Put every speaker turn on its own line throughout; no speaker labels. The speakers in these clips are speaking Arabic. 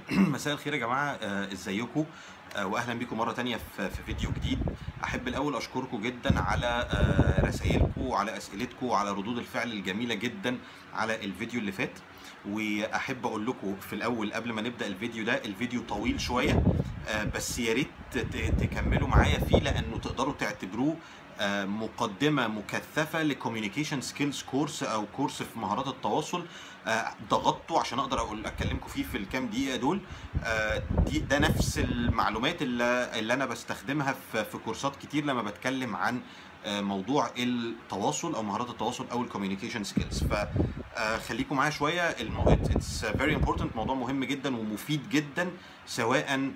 مساء الخير يا جماعة، ازيكم؟ واهلا بكم مرة تانية في فيديو جديد. احب الاول اشكركم جدا على رسائلكم وعلى اسئلتكم وعلى ردود الفعل الجميلة جدا على الفيديو اللي فات. واحب اقول لكم في الاول قبل ما نبدأ الفيديو ده، الفيديو طويل شوية، بس يا ريت تكملوا معايا فيه، لانه تقدروا تعتبروه مقدمة مكثفة لكوميونيكيشن سكيلز كورس او كورس في مهارات التواصل. ضغطته عشان اقدر اكلمكم فيه في الكام دقيقة دول. ده نفس المعلومات اللي انا بستخدمها في كورسات كتير لما بتكلم عن موضوع التواصل او مهارات التواصل او الكوميونيكيشن سكيلز. فخليكم معايا شويه. اتس فيري امبورتنت، موضوع مهم جدا ومفيد جدا، سواء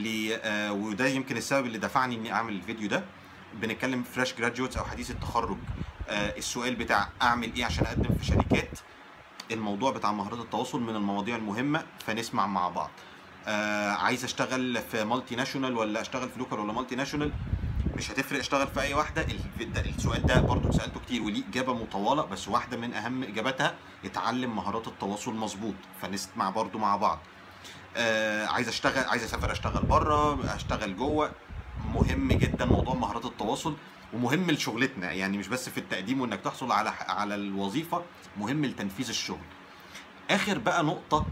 وده يمكن السبب اللي دفعني اني اعمل الفيديو ده. بنتكلم فريش جراديوتس او حديث التخرج، السؤال بتاع اعمل ايه عشان اقدم في شركات. الموضوع بتاع مهارات التواصل من المواضيع المهمه، فنسمع مع بعض. عايز اشتغل في مالتي ناشونال ولا اشتغل في لوكال ولا مالتي ناشونال؟ مش هتفرق، اشتغل في اي واحده. السؤال ده برضو سالته كتير وليه اجابه مطوله، بس واحده من اهم اجاباتها اتعلم مهارات التواصل مظبوط. فنسمع برضو مع بعض. عايز اسافر، اشتغل بره، اشتغل جوه. مهم جدا موضوع مهارات التواصل، ومهم لشغلتنا، يعني مش بس في التقديم وانك تحصل على الوظيفه، مهم لتنفيذ الشغل. اخر بقى نقطه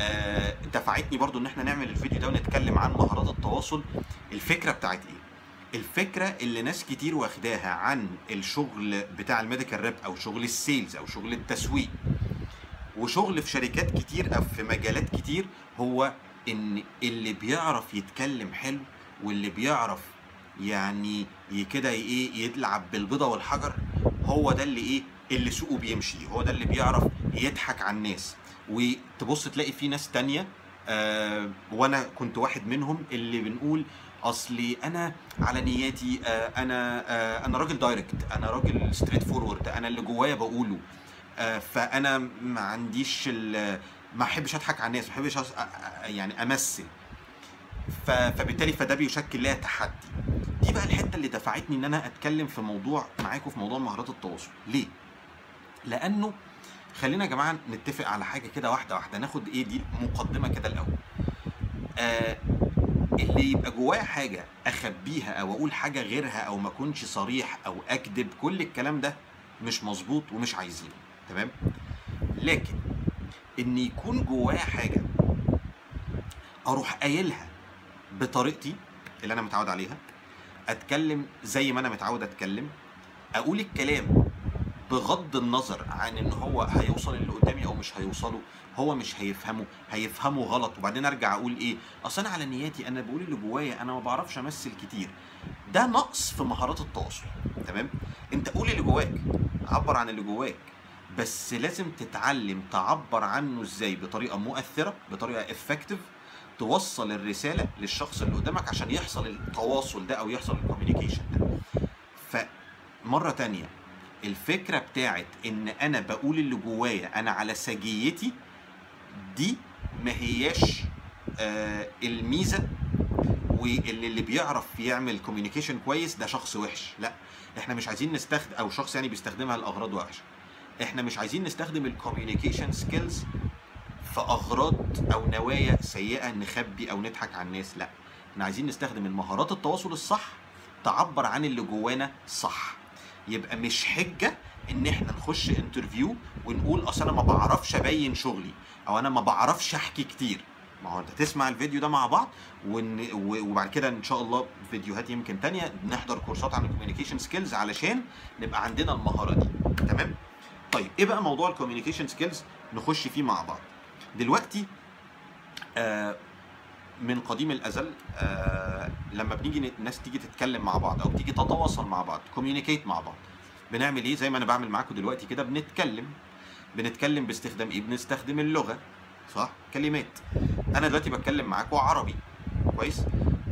دفعتني برضو ان احنا نعمل الفيديو ده ونتكلم عن مهارات التواصل. الفكره بتاعت ايه؟ الفكره اللي ناس كتير واخداها عن الشغل بتاع الميديكال ريب او شغل السيلز او شغل التسويق وشغل في شركات كتير او في مجالات كتير، هو ان اللي بيعرف يتكلم حلو واللي بيعرف يعني كده ايه يلعب بالبيضه والحجر، هو ده اللي سوقه بيمشي، هو ده اللي بيعرف يضحك على الناس. وتبص تلاقي في ناس تانية، وانا كنت واحد منهم، اللي بنقول اصلي انا على نياتي، انا راجل دايركت، انا راجل ستريت فورورد، انا اللي جوايا بقوله. فانا ما عنديش ما احبش اضحك على الناس، ما احبش يعني امثل. فبالتالي ده بيشكل ليا تحدي. دي بقى الحته اللي دفعتني ان انا اتكلم في موضوع معاكم، في موضوع مهارات التواصل. ليه؟ لانه خلينا يا جماعه نتفق على حاجه كده، واحده واحده، ناخد دي مقدمه كده الاول. اللي يبقى جوايا حاجه اخبيها او اقول حاجه غيرها او ما اكونش صريح او اكذب، كل الكلام ده مش مظبوط ومش عايزينه، تمام؟ لكن ان يكون جوايا حاجه اروح قايلها بطريقتي اللي انا متعود عليها، اتكلم زي ما انا متعود اتكلم، اقول الكلام بغض النظر عن ان هو هيوصل اللي قدامي او مش هيوصله، هو مش هيفهمه غلط، وبعدين ارجع اقول اصل انا على نياتي، انا بقول اللي جوايا، انا ما بعرفش امثل كتير. ده نقص في مهارات التواصل، تمام؟ انت قول اللي جواك، عبر عن اللي جواك، بس لازم تتعلم تعبر عنه ازاي بطريقه مؤثره، بطريقه افكتيف، توصل الرساله للشخص اللي قدامك عشان يحصل التواصل ده او يحصل الكوميونيكيشن ده. فمره تانية، الفكره بتاعت ان انا بقول اللي جوايا، انا على سجيتي، دي ما هياش الميزه. واللي بيعرف يعمل كوميونيكيشن كويس ده شخص وحش، لا، احنا مش عايزين نستخدم، او شخص يعني بيستخدمها لاغراض وحشه. احنا مش عايزين نستخدم الكوميونيكيشن سكيلز في اغراض او نوايا سيئه، نخبي او نضحك على الناس، لا، احنا عايزين نستخدم المهارات التواصل الصح تعبر عن اللي جوانا صح. يبقى مش حجه ان احنا نخش انترفيو ونقول اصل انا ما بعرفش ابين شغلي، او انا ما بعرفش احكي كتير. ما هو انت تسمع الفيديو ده مع بعض، وبعد كده ان شاء الله فيديوهات يمكن تانية نحضر كورسات عن الكوميونيكيشن سكيلز علشان نبقى عندنا المهارة دي، تمام؟ طيب ايه بقى موضوع الكوميونيكيشن سكيلز؟ نخش فيه مع بعض دلوقتي. من قديم الازل، لما بنيجي الناس تيجي تتكلم مع بعض او تيجي تتواصل مع بعض، كوميونيكيت مع بعض، بنعمل ايه؟ زي ما انا بعمل معاكم دلوقتي كده، بنتكلم باستخدام ايه؟ بنستخدم اللغه، صح؟ كلمات. انا دلوقتي بتكلم معاكم عربي، كويس؟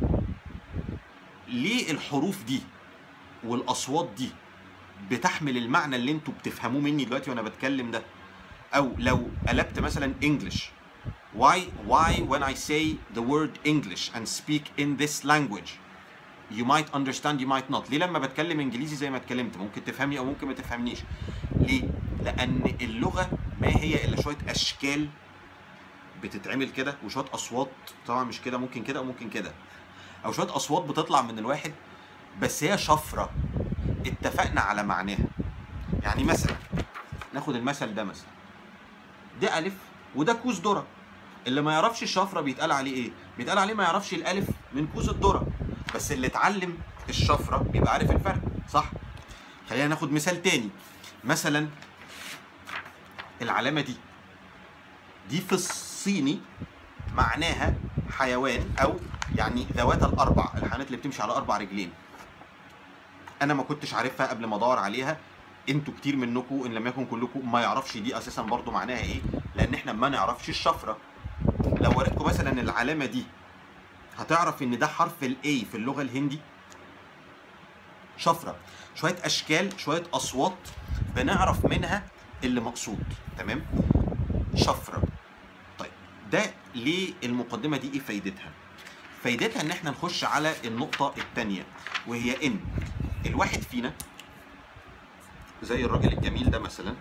ليه الحروف دي والاصوات دي بتحمل المعنى اللي انتوا بتفهموه مني دلوقتي وانا بتكلم ده؟ او لو قلبت مثلا English، why when I say the word English and speak in this language you might understand, you might not. ليه لما بتكلم انجليزي زي ما اتكلمت ممكن تفهمني او ممكن ما تفهمنيش؟ ليه؟ لان اللغه ما هي الا شويه اشكال بتتعمل كده، وشويه اصوات طبعا مش كده، ممكن كده وممكن كده، او شويه اصوات بتطلع من الواحد بس هي شفره اتفقنا على معناها. يعني مثلا ناخد المثل ده، مثلا ده الف وده كوز ذره، اللي ما يعرفش الشفره بيتقال عليه ايه؟ بيتقال عليه ما يعرفش الالف من كوز الذره، بس اللي اتعلم الشفره بيبقى عارف الفرق، صح؟ خلينا ناخد مثال تاني. مثلا العلامه دي في الصيني معناها حيوان، او يعني ذوات الاربع، الحيوانات اللي بتمشي على 4 رجلين. انا ما كنتش عارفها قبل ما ادور عليها، انتوا كتير منكم ان لم يكن كلكم ما يعرفش دي اساسا برضو معناها ايه، لان احنا ما نعرفش الشفره. لو وريتكم مثلا العلامه دي هتعرف ان ده حرف الاي في اللغه الهندي. شفره، شويه اشكال، شويه اصوات بنعرف منها اللي مقصود، تمام؟ شفره. طيب ده ليه المقدمه دي ايه فايدتها؟ فايدتها ان احنا نخش على النقطه الثانيه، وهي ان الواحد فينا زي الراجل الجميل ده مثلا،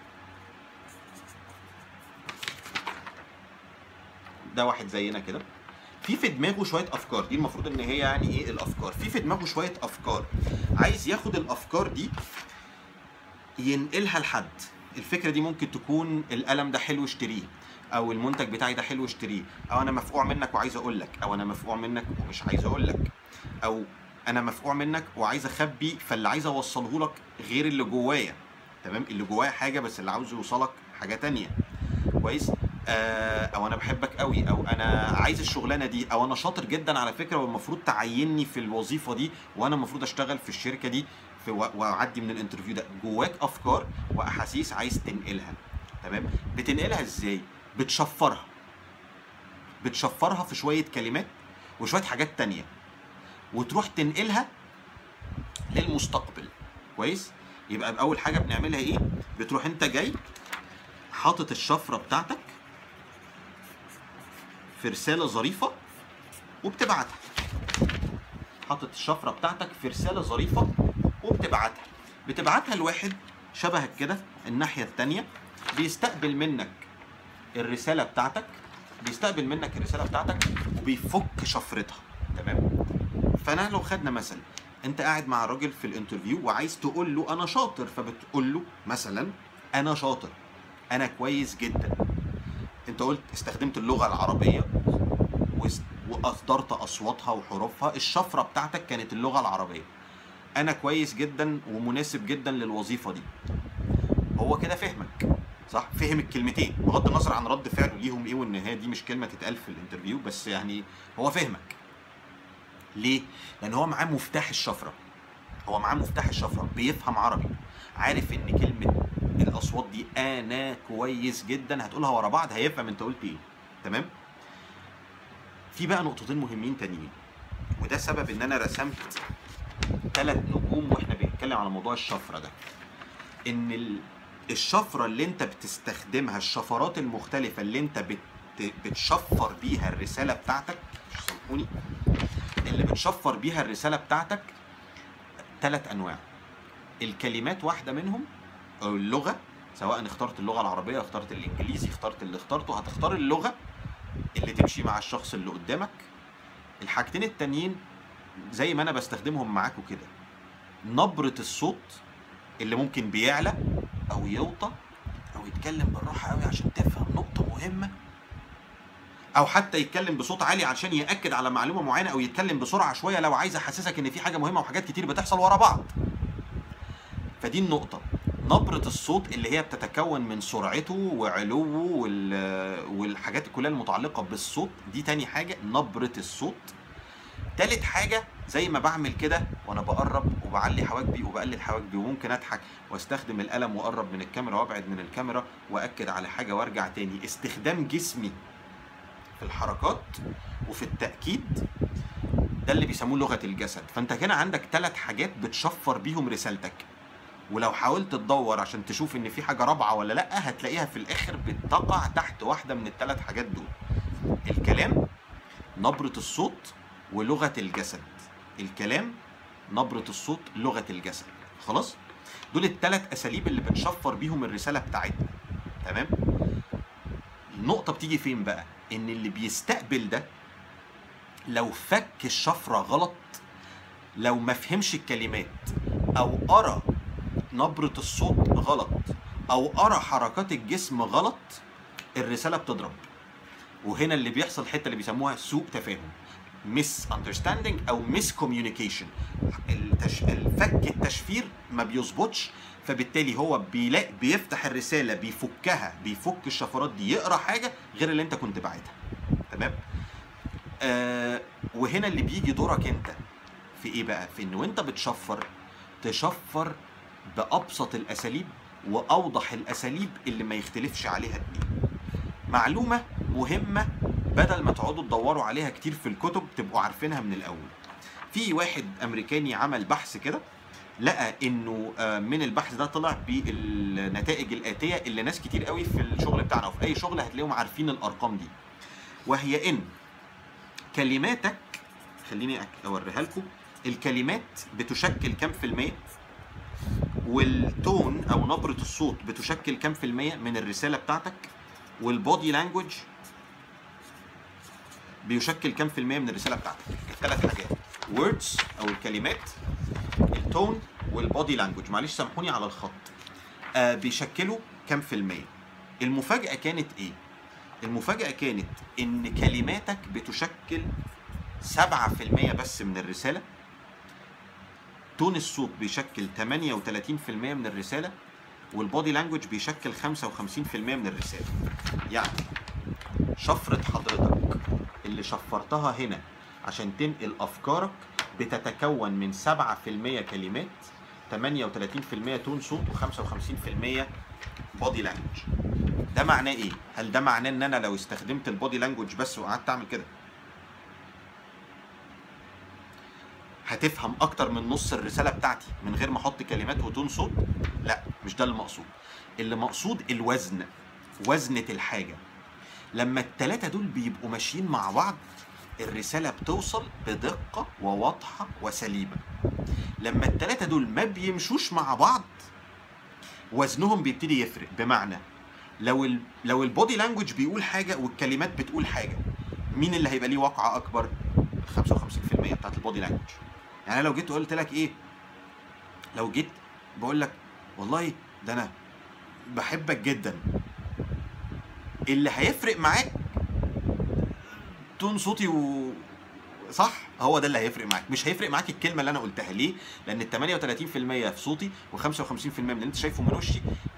ده واحد زينا كده، في دماغه شويه افكار، دي المفروض ان هي يعني ايه الافكار، في دماغه شويه افكار، عايز ياخد الافكار دي ينقلها لحد. الفكره دي ممكن تكون القلم ده حلو اشتريه، او المنتج بتاعي ده حلو اشتريه، او انا مفقوع منك وعايز اقول لك، او انا مفقوع منك ومش عايز اقول لك، او انا مفقوع منك وعايز اخبي، فاللي عايز اوصله لك غير اللي جوايا، تمام؟ اللي جوايا حاجه بس اللي عاوز يوصلك حاجه تانية، كويس؟ او انا بحبك قوي، او انا عايز الشغلانه دي، او انا شاطر جدا على فكره والمفروض تعيني في الوظيفه دي، وانا المفروض اشتغل في الشركه دي واعدي من الانترفيو ده. جواك افكار واحاسيس عايز تنقلها، تمام؟ بتنقلها ازاي؟ بتشفرها في شويه كلمات وشويه حاجات تانية، وتروح تنقلها للمستقبل، كويس؟ يبقى اول حاجه بنعملها ايه؟ بتروح انت جاي حاطط الشفره بتاعتك في رساله ظريفه وبتبعتها. حاطط الشفره بتاعتك في رساله ظريفه بتبعتها لواحد شبهك كده الناحيه الثانيه، بيستقبل منك الرساله بتاعتك وبيفك شفرتها، تمام؟ فانا لو خدنا مثلا انت قاعد مع راجل في الانترفيو وعايز تقول له انا شاطر، فبتقول له مثلا انا شاطر، انا كويس جدا. انت قلت استخدمت اللغه العربيه واصدرت اصواتها وحروفها، الشفره بتاعتك كانت اللغه العربيه. انا كويس جدا ومناسب جدا للوظيفه دي. هو كده فهمك، صح؟ فهم الكلمتين بغض النظر عن رد فعله ليهم ايه، وان هي دي مش كلمه تتقال في الانترفيو، بس يعني هو فهمك. ليه؟ لان هو معاه مفتاح الشفره، بيفهم عربي، عارف ان كلمه الاصوات دي انا كويس جدا هتقولها ورا بعض هيفهم انت قلت ايه، تمام؟ في بقى نقطتين مهمين تانيين، وده سبب ان انا رسمت 3 نجوم واحنا بنتكلم على موضوع الشفره ده. ان الشفره اللي انت بتستخدمها، الشفرات المختلفه اللي انت بتشفر بيها الرساله بتاعتك، اللي بتشفر بيها الرساله بتاعتك 3 انواع. الكلمات واحده منهم، او اللغه، سواء اخترت اللغه العربيه، اخترت الانجليزي، اخترت اللي اخترته، هتختار اللغه اللي تمشي مع الشخص اللي قدامك. الحاجتين التانيين زي ما انا بستخدمهم معاكم كده، نبره الصوت اللي ممكن بيعلى او يوطى او يتكلم بالراحه قوي عشان تفهم نقطه مهمه، او حتى يتكلم بصوت عالي عشان ياكد على معلومه معينه، او يتكلم بسرعه شويه لو عايز احسسك ان في حاجه مهمه وحاجات كتير بتحصل ورا بعض. فدي النقطه، نبره الصوت اللي هي بتتكون من سرعته وعلوه والحاجات كلها المتعلقه بالصوت دي. تاني حاجه نبره الصوت. تالت حاجه زي ما بعمل كده وانا بقرب وبعلي حواجبي وبقلل حواجبي، وممكن اضحك واستخدم القلم واقرب من الكاميرا وابعد من الكاميرا واكد على حاجه وارجع تاني. استخدام جسمي في الحركات وفي التأكيد، ده اللي بيسموه لغة الجسد. فانت هنا عندك 3 حاجات بتشفر بيهم رسالتك، ولو حاولت تدور عشان تشوف ان في حاجة رابعة ولا لا، هتلاقيها في الاخر بتقع تحت واحدة من ال3 حاجات دول: الكلام، نبرة الصوت، ولغة الجسد. الكلام، نبرة الصوت، لغة الجسد. خلاص؟ دول ال3 اساليب اللي بنشفر بيهم الرسالة بتاعتنا، تمام؟ النقطة بتيجي فين بقى؟ ان اللي بيستقبل ده لو فك الشفره غلط، لو ما فهمش الكلمات او قرا نبره الصوت غلط او قرا حركات الجسم غلط، الرساله بتضرب. وهنا اللي بيحصل الحته اللي بيسموها سوء تفاهم، ميس اندرستاندينج او ميس كوميونيكيشن. الفك التشفير ما بيظبطش، فبالتالي هو بيفتح الرساله بيفك الشفرات دي، يقرا حاجه غير اللي انت كنت باعتها. تمام. وهنا اللي بيجي دورك انت في ايه بقى؟ في انه انت بتشفر، تشفر بابسط الاساليب واوضح الاساليب اللي ما يختلفش عليها اتنين. معلومه مهمه بدل ما تقعدوا تدوروا عليها كتير في الكتب، تبقوا عارفينها من الاول. في واحد امريكاني عمل بحث كده، لقى انه من البحث ده طلع بالنتائج الاتيه اللي ناس كتير قوي في الشغل بتاعنا وفي اي شغل هتلاقيهم عارفين الارقام دي، وهي ان كلماتك، خليني اوريها لكم، الكلمات بتشكل كام في المية، والتون او نبرة الصوت بتشكل كام في المية من الرسالة بتاعتك، والبودي لانجوج بيشكل كام في المية من الرسالة بتاعتك. الثلاث حاجات، words او الكلمات، التون، والبودي لانجوج، معلش سامحوني على الخط، بيشكلوا كام في المية. المفاجأة كانت ايه؟ المفاجأة كانت ان كلماتك بتشكل 7% بس من الرسالة، تون الصوت بيشكل 38% من الرسالة، والبودي لانجوج بيشكل 55% من الرسالة. يعني شفرة حضرتك اللي شفرتها هنا عشان تنقل أفكارك بتتكون من 7% كلمات، 38% تون صوت، و55% بودي لانجوج. ده معناه ايه؟ هل ده معناه ان انا لو استخدمت البودي لانجوج بس وقعدت اعمل كده هتفهم اكتر من نص الرساله بتاعتي من غير ما احط كلمات وتون صوت؟ لا، مش ده اللي مقصود. اللي مقصود الوزن، وزنة الحاجه. لما الثلاثه دول بيبقوا ماشيين مع بعض الرساله بتوصل بدقه وواضحه وسليمه. لما الثلاثه دول ما بيمشوش مع بعض وزنهم بيبتدي يفرق. بمعنى لو البودي لانجوج بيقول حاجه والكلمات بتقول حاجه، مين اللي هيبقى ليه وقعه اكبر؟ 55% بتاعت البودي لانجوج. يعني لو جيت قلت لك ايه، لو جيت بقول لك والله ده انا بحبك جدا، اللي هيفرق معاك تون صوتي صح، هو ده اللي هيفرق معاك. مش هيفرق معاك الكلمه اللي انا قلتها. ليه؟ لان ال 38% في صوتي و55% من اللي انت شايفه من وشي،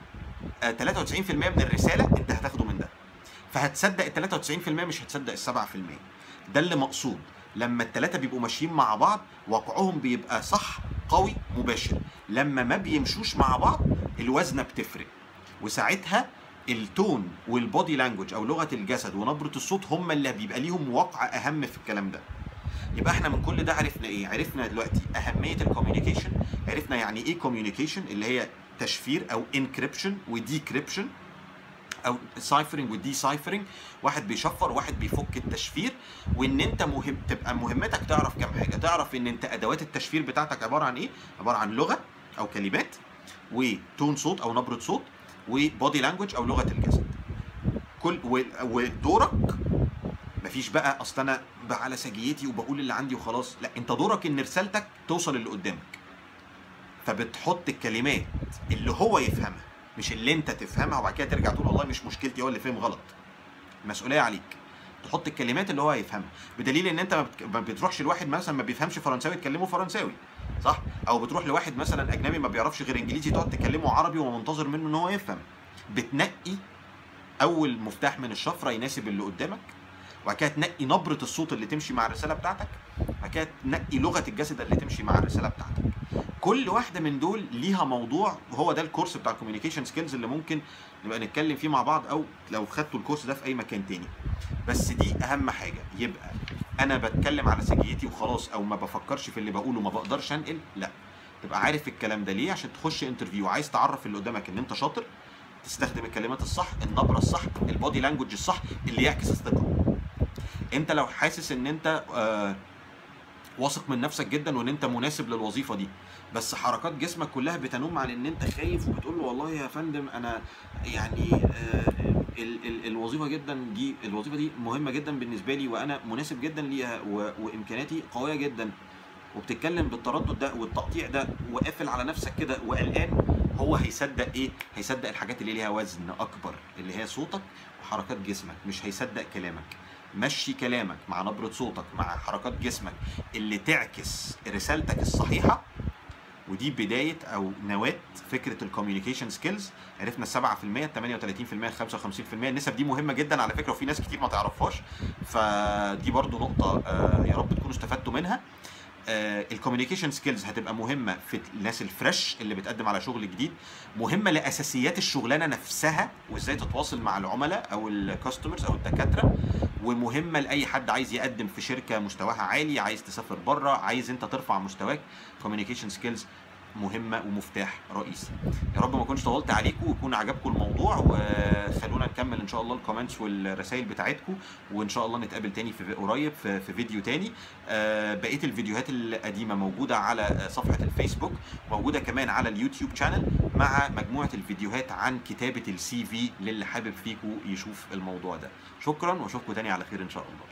93% من الرساله انت هتاخده من ده، فهتصدق ال 93% مش هتصدق ال 7%. ده اللي مقصود. لما الثلاثه بيبقوا ماشيين مع بعض وقعهم بيبقى صح، قوي، مباشر. لما ما بيمشوش مع بعض الوزنه بتفرق، وساعتها التون والبودي لانجوج او لغه الجسد ونبره الصوت هم اللي بيبقى ليهم وقع اهم في الكلام ده. يبقى احنا من كل ده عرفنا ايه؟ عرفنا دلوقتي اهميه الكوميونيكيشن، عرفنا يعني ايه كوميونيكيشن اللي هي تشفير او انكريبشن وديكريبشن، او سايفرنج ودي سايفرنج، واحد بيشفر واحد بيفك التشفير. وان انت تبقى مهمتك تعرف كام حاجه، تعرف ان انت ادوات التشفير بتاعتك عباره عن ايه؟ عباره عن لغه او كلمات، وتون صوت او نبره صوت، وبودي لانجوج او لغه الجسد. ودورك مفيش بقى اصل انا على سجيتي وبقول اللي عندي وخلاص، لا، انت دورك ان رسالتك توصل اللي قدامك، فبتحط الكلمات اللي هو يفهمها مش اللي انت تفهمها وبعد كده ترجع تقول والله مش مشكلتي هو اللي فهم غلط. المسؤوليه عليك، تحط الكلمات اللي هو هيفهمها. بدليل ان انت ما بتروحش لواحد مثلا ما بيفهمش فرنساوي تكلمه فرنساوي، صح؟ او بتروح لواحد مثلا اجنبي ما بيعرفش غير انجليزي تقعد تكلمه عربي ومنتظر منه ان هو يفهم. بتنقي اول مفتاح من الشفره يناسب اللي قدامك، وبعد كده تنقي نبره الصوت اللي تمشي مع الرساله بتاعتك، وبعد كده تنقي لغه الجسد اللي تمشي مع الرساله بتاعتك. كل واحده من دول ليها موضوع، وهو ده الكورس بتاع الكوميونيكيشن سكيلز اللي ممكن نبقى نتكلم فيه مع بعض، او لو خدتوا الكورس ده في اي مكان تاني. بس دي اهم حاجه. يبقى انا بتكلم على سجيتي وخلاص، او ما بفكرش في اللي بقوله ما بقدرش انقل، لا، تبقى عارف الكلام ده ليه، عشان تخش انترفيو عايز تعرف اللي قدامك ان انت شاطر، تستخدم الكلمات الصح، النبره الصح، البودي لانجوج الصح اللي يعكس الثقه. انت لو حاسس ان انت واثق من نفسك جدا وان انت مناسب للوظيفه دي، بس حركات جسمك كلها بتنم عن ان انت خايف وبتقول له والله يا فندم انا يعني الوظيفه الوظيفه دي مهمه جدا بالنسبه لي، وانا مناسب جدا ليها، وامكانياتي قويه جدا، وبتتكلم بالتردد ده والتقطيع ده وقافل على نفسك كده وقلقان، هو هيصدق ايه؟ هيصدق الحاجات اللي ليها وزن اكبر، اللي هي صوتك وحركات جسمك، مش هيصدق كلامك. مشي كلامك مع نبرة صوتك مع حركات جسمك اللي تعكس رسالتك الصحيحة، ودي بدايه او نواه فكره الكوميونيكيشن سكيلز. عرفنا 7%، 38%، 55%. النسب دي مهمه جدا على فكره، وفي ناس كتير ما تعرفهاش، فدي برضو نقطه يا رب تكونوا استفدتوا منها. الكوميونيكيشن سكيلز هتبقى مهمه في الناس الفريش اللي بتقدم على شغل جديد، مهمه لاساسيات الشغلانه نفسها وازاي تتواصل مع العملاء او الكاستمرز او الدكاتره، ومهمه لاي حد عايز يقدم في شركه مستواها عالي، عايز تسافر بره، عايز انت ترفع مستواك. كوميونيكيشن سكيلز مهمه ومفتاح رئيسي. يا رب ما اكونش طولت عليكم ويكون عجبكم الموضوع، وخلونا نكمل ان شاء الله الكومنتس والرسائل بتاعتكم، وان شاء الله نتقابل تاني في قريب في فيديو تاني. بقيه الفيديوهات القديمه موجوده على صفحه الفيسبوك، موجوده كمان على اليوتيوب شانل، مع مجموعه الفيديوهات عن كتابه السي في للي حابب فيكم يشوف الموضوع ده. شكرا، واشوفكم تاني على خير ان شاء الله.